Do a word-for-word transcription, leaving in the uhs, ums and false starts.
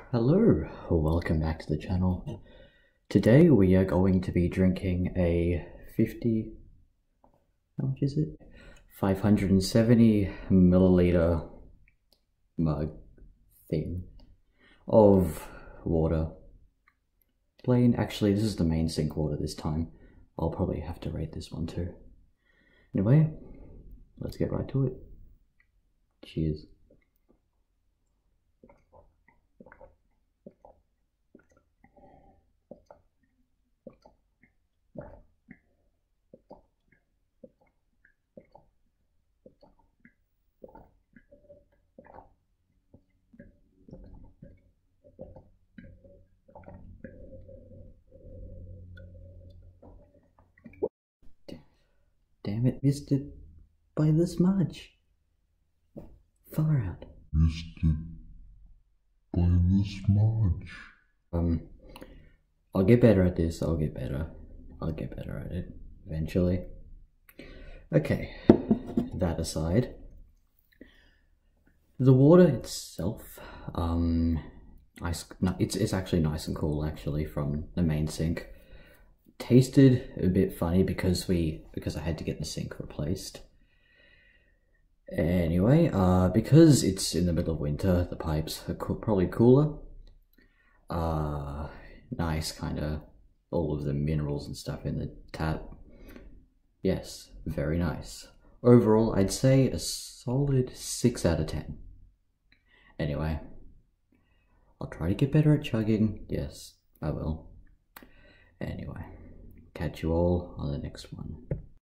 Hello, welcome back to the channel. Today we are going to be drinking a fifty, how much is it? five hundred seventy milliliter mug thing of water. Plain, actually this is the main sink water this time. I'll probably have to rate this one too. Anyway, let's get right to it. Cheers. Damn it, missed it by this much. Far out. Missed it by this much. Um, I'll get better at this, I'll get better. I'll get better at it, eventually. Okay, that aside. The water itself, um, ice, no, it's, it's actually nice and cool, actually, from the main sink. Tasted a bit funny because we because I had to get the sink replaced. Anyway, uh, because it's in the middle of winter, the pipes are co probably cooler. Uh, nice kind of all of the minerals and stuff in the tap. Yes, very nice. Overall, I'd say a solid six out of ten. Anyway, I'll try to get better at chugging. Yes, I will. Anyway. Catch you all on the next one.